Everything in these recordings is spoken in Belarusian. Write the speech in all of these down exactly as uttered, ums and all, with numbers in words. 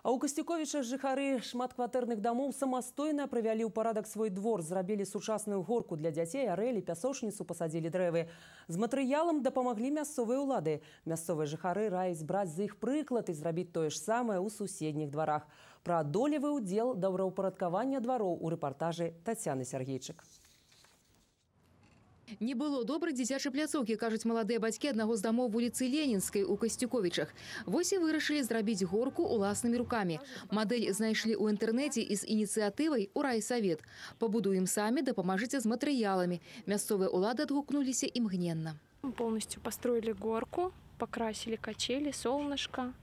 А ў Касцюковічах жыхары шматкватэрных дамоў самастойна прывялі ў парадак свой двор, зрабілі сучасную горку для дзяцей, арэлі, пясочніцу, пасадзілі дрэвы. З матэрыялам дапамаглі мясцовыя ўлады. Мясцовыя жыхары раяць браць з іх прыклад і зрабіць тое ж самае ў суседніх дварах. Пра долевы ўдзел добраўпарадкавання двароў у рэпартажы Тацяны Сяргейчык. Не было добрай дзіцячай пляцоўкі, кажуць маладыя бацькі аднаго з дамоў вуліцы Ленінскай у Касцюковічах. Вось і вырашылі зрабіць горку уласнымі рукамі. Мадэль знайшлі ў інтэрнэце і з ініцыятывай у райсавет. Пабудуем самі, дапамажыце з матэрыяламі. Мясцовыя ўлады адгукнуліся імгненна. Полностью построили горку, покрасили качели, солнышко,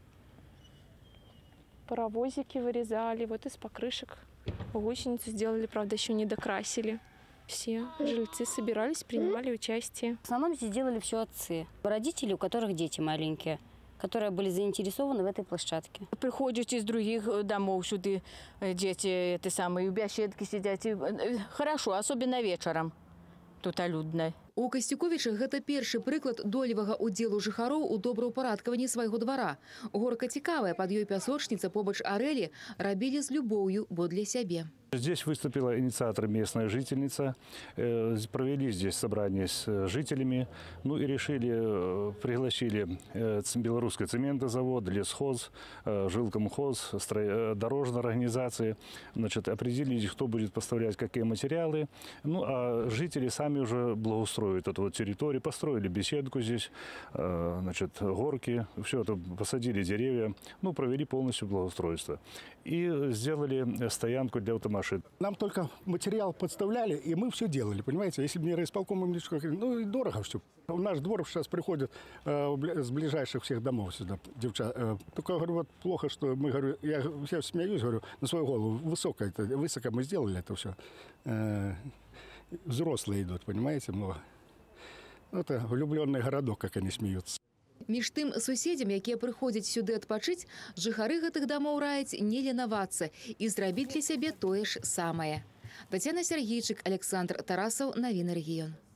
паровозики вырезали, вот из покрышек гусеницу сделали, правда, еще не докрасили. Все жильцы собирались, принимали участие. В основном здесь делали все отцы. Родители, у которых дети маленькие, которые были заинтересованы в этой площадке. Приходят из других домов сюда дети, это самые, у беседки сидят. Хорошо, особенно вечером. Тут людно. У Касцюковічах гэта першы прыклад долевага ўдзелу жыхароў у добраўпарадкаванні свайго двара. Горка цікавая, пад ёй пясочніца, побач арэлі, рабілі з любоўю, бо для сябе. Здесь выступила инициатор местная жительница. Провели здесь собрание с жителями. Ну и решили, пригласили белорусский цементозавод, лесхоз, жилкомхоз, дорожные организации. Значит, определили, кто будет поставлять какие материалы. Ну а жители сами уже благоустроят эту вот территорию. Построили беседку здесь, значит, горки. Все это, посадили деревья. Ну, провели полностью благоустройство. И сделали стоянку для автомобилей. Нам только материал подставляли, и мы все делали, понимаете? Если бы не райисполком, мы говорили, ну и дорого все. У наш двор сейчас приходят э, с ближайших всех домов сюда, девчата. Э, только, говорю, вот плохо, что мы, говорю, я, я смеюсь, говорю, на свою голову, высоко, это, высоко мы сделали это все. Э, взрослые идут, понимаете, много. Это влюбленный городок, как они смеются. Між тым, суседзям, якія прыходзяць сюды адпачыць, жыхары гэтых дамоў раяць не ленавацца і зрабіць для сябе тое ж самае. Тацяна Сяргейчык, Александр Тарасаў, навіны рэгіён.